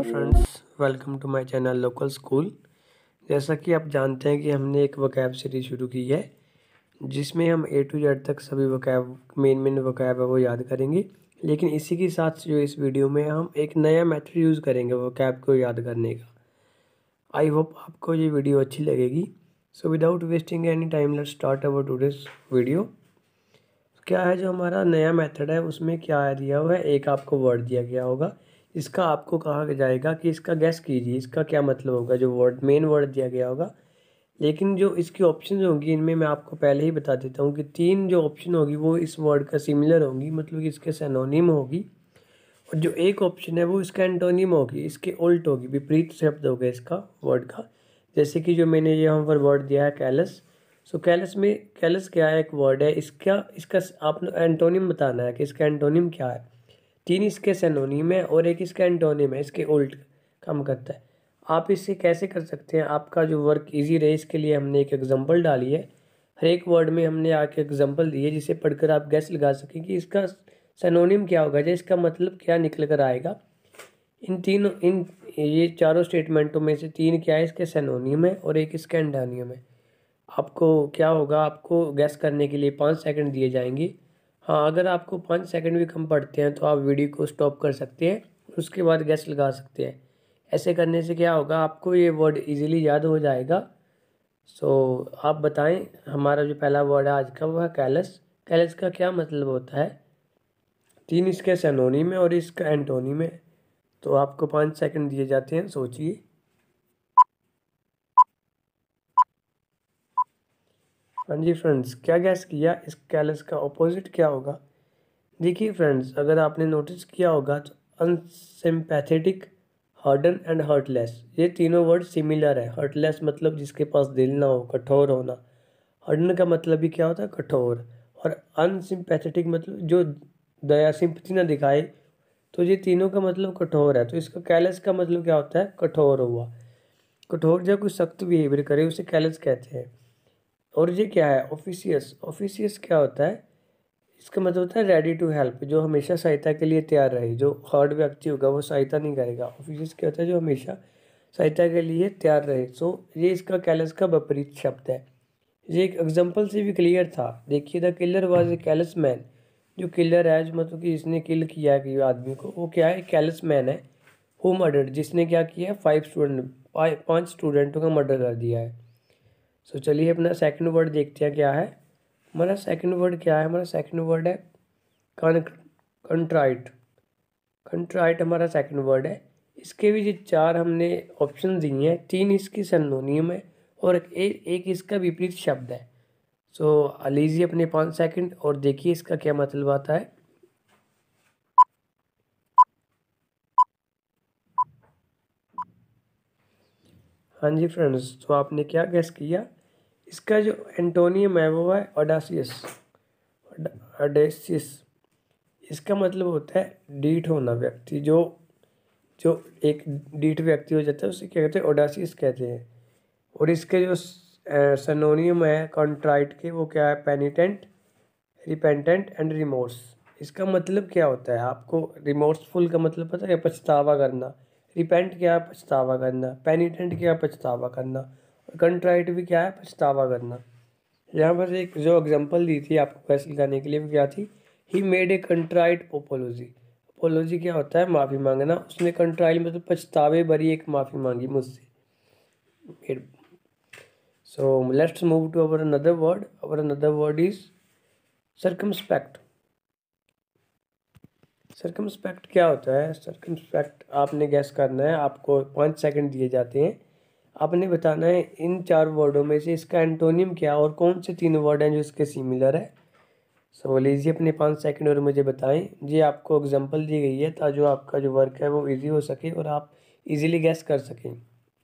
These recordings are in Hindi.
Friends, welcome to my channel local school. जैसा कि आप जानते हैं कि हमने एक वोकैब सीरीज शुरू की है जिसमें हम ए टू जेड तक सभी वोकैब मेन वोकैब है वो याद करेंगे। लेकिन इसी के साथ जो इस वीडियो में हम एक नया मेथड यूज़ करेंगे वोकैब को याद करने का। आई होप आपको ये वीडियो अच्छी लगेगी। So without wasting any time let's start our today's video. क्या है जो हमारा नया मेथड है उसमें क्या है दिया हुआ है, एक आपको वर्ड दिया गया होगा। इसका आपको कहा जाएगा कि इसका गैस कीजिए इसका क्या मतलब होगा, जो वर्ड मेन वर्ड दिया गया होगा। लेकिन जो इसकी ऑप्शन होंगी इनमें मैं आपको पहले ही बता देता हूँ कि 3 जो ऑप्शन होगी वो इस वर्ड का सिमिलर होंगी, मतलब कि इसके सिनोनिम होगी। और जो एक ऑप्शन है वो इसका एंटोनिम होगी, इसके उल्ट होगी, विपरीत शब्द होगा इसका वर्ड का। जैसे कि जो मैंने यहाँ पर वर्ड दिया है कैलस। सो कैलस में कैलस क्या है, एक वर्ड है, इसका इसका आपने एंटोनिम बताना है कि इसका एंटोनिम क्या है। 3 इसके सिनोनिम है और एक इसका एंटोनिम है, इसके उल्ट काम करता है। आप इससे कैसे कर सकते हैं, आपका जो वर्क इजी रहे इसके लिए हमने एक एग्जांपल डाली है। हर एक वर्ड में हमने आके एग्जांपल दी है जिसे पढ़कर आप गैस लगा सकें कि इसका सिनोनिम क्या होगा, जो इसका मतलब क्या निकल कर आएगा। इन ये चारों स्टेटमेंटों में से 3 क्या है इसके सिनोनिम है और एक इसका एंटोनिम है। आपको क्या होगा, आपको गैस करने के लिए 5 सेकंड दिए जाएंगे। हाँ, अगर आपको 5 सेकंड भी कम पड़ते हैं तो आप वीडियो को स्टॉप कर सकते हैं, उसके बाद गैस लगा सकते हैं। ऐसे करने से क्या होगा, आपको ये वर्ड इजीली याद हो जाएगा। आप बताएं, हमारा जो पहला वर्ड है आज का वो है कैलस। कैलस का क्या मतलब होता है, 3 इसके सिनोनिम है और इसका एंटोनिम है। तो आपको 5 सेकंड दिए जाते हैं, सोचिए। हाँ जी फ्रेंड्स, क्या गैस किया, इस कैलस का ऑपोजिट क्या होगा। देखिए फ्रेंड्स, अगर आपने नोटिस किया होगा तो अनसिम्पैथेटिक, हार्डन एंड हर्टलेस, ये तीनों वर्ड सिमिलर है। हर्टलेस मतलब जिसके पास दिल ना हो, कठोर होना। हार्डन का मतलब भी क्या होता है, कठोर। और अनसिम्पैथेटिक मतलब जो दया सिंपथी ना दिखाए। तो ये तीनों का मतलब कठोर है। तो इसका कैलस का मतलब क्या होता है, कठोर हुआ। कठोर जब कोई सख्त बिहेवियर करे उसे कैलस कहते हैं। और ये क्या है, ऑफिशियस। ऑफिशियस क्या होता है, इसका मतलब होता है रेडी टू हेल्प, जो हमेशा सहायता के लिए तैयार रहे। जो हार्ड व्यक्ति होगा वो सहायता नहीं करेगा। ऑफिशियस क्या होता है, जो हमेशा सहायता के लिए तैयार रहे। ये इसका कैलस का विपरीत शब्द है। ये एक एग्जांपल से भी क्लियर था। देखिए, the killer was a callous man. जो किलर है, जो मतलब कि इसने किल किया कि आदमी को, वो क्या है, कैलस मैन है। हु मर्डर्ड, जिसने क्या किया है, 5 स्टूडेंटों का मर्डर कर दिया है। चलिए अपना सेकंड वर्ड देखते हैं क्या है। हमारा सेकंड वर्ड क्या है, हमारा सेकंड वर्ड है कंट्राइट। कंट्राइट हमारा सेकंड वर्ड है। इसके भी जो 4 हमने ऑप्शन दिए हैं, 3 इसकी सिनोनिम है और एक इसका विपरीत शब्द है। लीजिए अपने 5 सेकंड और देखिए इसका क्या मतलब आता है। हाँ जी फ्रेंड्स, तो आपने क्या गेस किया, इसका जो एंटोनियम है वो है ऑडासियस। ऑडेसियस, इसका मतलब होता है डीठ होना व्यक्ति। जो जो एक डीठ व्यक्ति हो जाता है उसे क्या कहते हैं, ऑडासियस कहते हैं। और इसके जो सिनोनिम है कॉन्ट्राइट के, वो क्या है, पेनिटेंट, रिपेंटेंट एंड रिमोर्स। इसका मतलब क्या होता है आपको, रिमोर्सफुल का मतलब पता है, पछतावा करना। रिपेंट क्या है, पछतावा करना। पेनिटेंट क्या है, पछतावा करना। और कंट्राइट भी क्या है, पछतावा करना। यहाँ पर एक जो एग्जांपल दी थी आपको कैसे लगाने के लिए, वो क्या थी, he made a contrite apology. Apology क्या होता है, माफ़ी मांगना। उसने कंट्राइट मतलब पछतावे भरी एक माफ़ी मांगी मुझसे। Let's move to our another word. Our another word is circumspect. Circumspect क्या होता है, सर्कमस्पेक्ट आपने गैस करना है। आपको 5 सेकंड दिए जाते हैं। आपने बताना है इन 4 वर्डों में से इसका एंटोनिम क्या और कौन से 3 वर्ड हैं जो इसके सिमिलर है। लीजिए अपने 5 सेकंड और मुझे बताएं। ये आपको एग्जांपल दी गई है ताकि जो आपका जो वर्क है वो इजी हो सके और आप इजीली गैस कर सकें।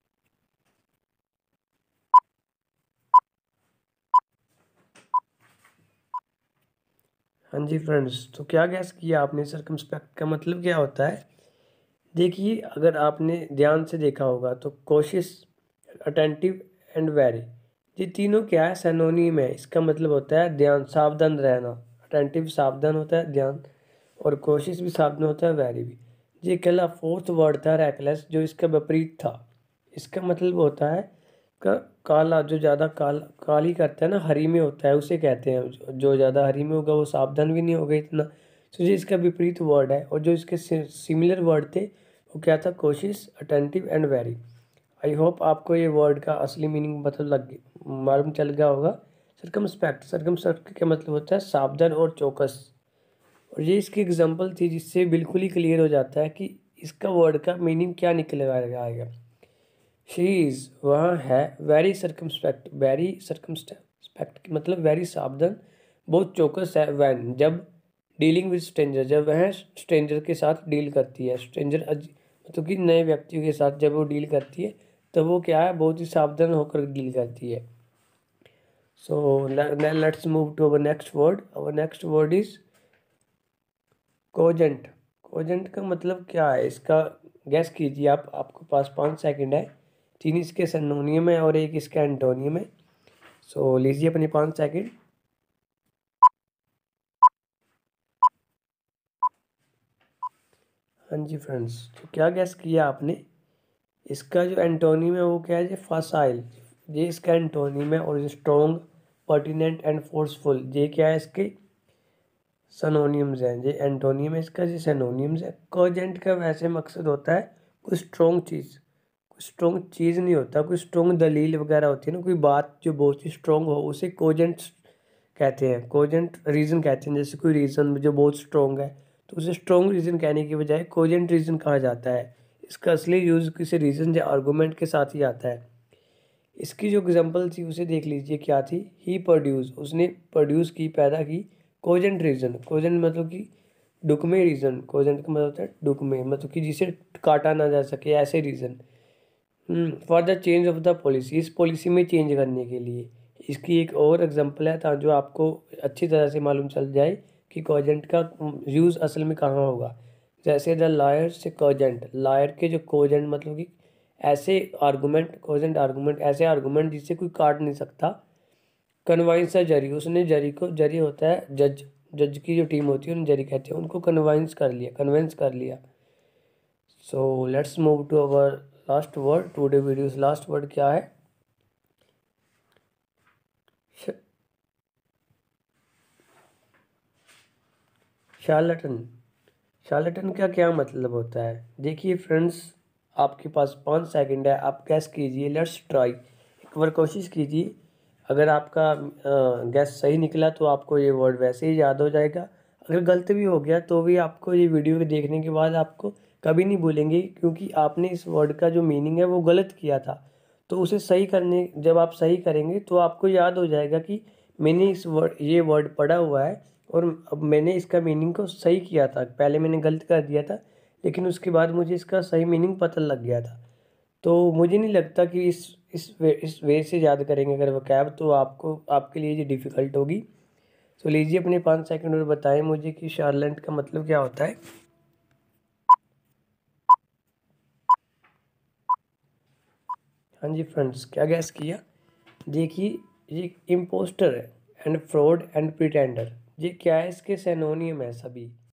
हाँ जी फ्रेंड्स, तो क्या गैस किया आपने, सर्कमस्पेक्ट का मतलब क्या होता है। देखिए, अगर आपने ध्यान से देखा होगा तो कोशिश, अटेंटिव एंड वेरी, ये तीनों क्या है, सिनोनिम है। इसका मतलब होता है ध्यान, सावधान रहना। अटेंटिव सावधान होता है ध्यान, और कोशिश भी सावधान होता है, वेरी भी। ये कहला फोर्थ वर्ड था रैकलेस, जो इसका विपरीत था। इसका मतलब होता है काला, जो ज़्यादा काली करता है ना, हरी में होता है, उसे कहते हैं। जो ज़्यादा हरी में होगा वो सावधान भी नहीं होगा इतना। तो ये इसका विपरीत वर्ड है। और जो इसके सिमिलर वर्ड थे वो क्या था, कोशिश, अटेंटिव एंड वेरी। आई होप आपको ये वर्ड का असली मीनिंग मालूम चल गया होगा। सरकमस्पेक्ट का मतलब होता है सावधान और चौकस। और ये इसकी एग्जांपल थी जिससे बिल्कुल ही क्लियर हो जाता है कि इसका वर्ड का मीनिंग क्या निकल आएगा। शी इज़, वह है, वेरी सर्कमस्पेक्ट मतलब वेरी सावधान, बहुत चौकस है, वैन, जब डीलिंग विद स्ट्रेंजर, जब वह स्ट्रेंजर के साथ डील करती है। मतलब कि नए व्यक्तियों के साथ जब वो डील करती है तो वो क्या है, बहुत ही सावधान होकर डील करती है। So let's move to our next word. Our next word is cogent. Cogent का मतलब क्या है, इसका गैस कीजिए आप। आपके पास 5 सेकंड है। 3 इसके सिनोनियम है और 1 इसका एंटोनियम है। सो लीजिए अपने 5 सेकंड। हाँ जी फ्रेंड्स, तो क्या गैस किया आपने? इसका जो एंटोनियम है वो क्या है, फसाइल। ये इसका एंटोनियम है। और स्ट्रॉन्ग, पर्टिनेंट एंड फोर्सफुल, ये क्या है इसके सनोनियम्स हैं। ये एंटोनियम है इसका, ये सनोनियम्स है। कोजेंट का वैसे मकसद होता है कोई स्ट्रॉन्ग चीज़। कोई स्ट्रॉन्ग चीज़ नहीं होता, कोई स्ट्रॉन्ग दलील वगैरह होती है ना, कोई बात जो बहुत ही स्ट्रॉन्ग हो, उसे कोजेंट कहते हैं। कोजेंट रीज़न कहते हैं। जैसे कोई रीज़न जो बहुत स्ट्रॉन्ग है तो उसे स्ट्रॉन्ग रीज़न कहने की बजाय कोजेंट रीज़न कहा जाता है। इसका असली यूज़ किसी रीज़न या आर्गूमेंट के साथ ही आता है। इसकी जो एग्जांपल थी उसे देख लीजिए, क्या थी। ही प्रोड्यूस, उसने प्रोड्यूस की, पैदा की। कोजेंट रीज़न, कोजेंट मतलब कि डुकमे रीज़न। कोजेंट का मतलब होता है डुकमे, मतलब कि जिसे काटा ना जा सके, ऐसे reason. For the change of the policy, इस पॉलिसी में चेंज करने के लिए। इसकी एक और एग्जांपल है ताकि जो आपको अच्छी तरह से मालूम चल जाए कि कोजेंट का यूज़ असल में कहाँ होगा। जैसे द लायर से कोजेंट, लायर के जो कोजेंट मतलब कि ऐसे आर्गूमेंट, कोजेंट आर्गूमेंट, ऐसे आर्गूमेंट जिससे कोई काट नहीं सकता। कन्वाइंस द जरी, उसने जरी को, जरी होता है जज, जज की जो टीम होती है उन्हें जरी कहते हैं, उनको कन्विंस कर लिया। So let's move to our last word today videos. Last word क्या है, शार्लटन। शार्लटन का क्या मतलब होता है? देखिए फ्रेंड्स, आपके पास 5 सेकंड है, आप गैस कीजिए। लेट्स ट्राई, एक बार कोशिश कीजिए। अगर आपका गैस सही निकला तो आपको ये वर्ड वैसे ही याद हो जाएगा। अगर गलत भी हो गया तो भी आपको ये वीडियो देखने के बाद आपको कभी नहीं भूलेंगे, क्योंकि आपने इस वर्ड का जो मीनिंग है वो गलत किया था। तो उसे सही करने, जब आप सही करेंगे तो आपको याद हो जाएगा कि मैंने ये वर्ड पढ़ा हुआ है और अब मैंने इसका मीनिंग को सही किया था। पहले मैंने गलत कर दिया था लेकिन उसके बाद मुझे इसका सही मीनिंग पता लग गया था। तो मुझे नहीं लगता कि इस वे से याद करेंगे अगर वोकैब, तो आपको, आपके लिए ये डिफ़िकल्ट होगी। तो लीजिए अपने 5 सेकंड और बताएं मुझे कि शार्लेट का मतलब क्या होता है। हाँ जी फ्रेंड्स, क्या गैस किया? देखिए, ये इम्पोस्टर है एंड फ्रॉड एंड प्रिटेंडर। ये क्या है, इसके सिनोनियम है सभी।